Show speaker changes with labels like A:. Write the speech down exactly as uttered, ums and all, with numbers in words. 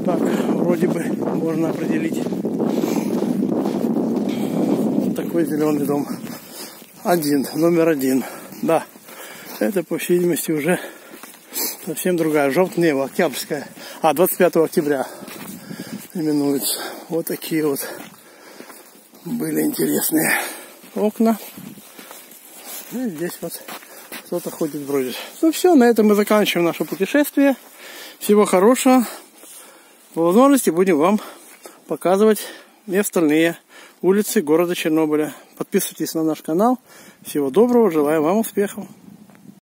A: Так, вроде бы можно определить. Такой зеленый дом. Один, номер один. Да, это, по всей видимости, уже совсем другая. Желтое небо, Октябрьская. А, двадцать пятого октября именуется. Вот такие вот были интересные окна. И здесь вот кто-то ходит, бродит. Ну все, на этом мы заканчиваем наше путешествие. Всего хорошего. По возможности будем вам показывать и остальные улицы города Чернобыля. Подписывайтесь на наш канал. Всего доброго. Желаю вам успехов.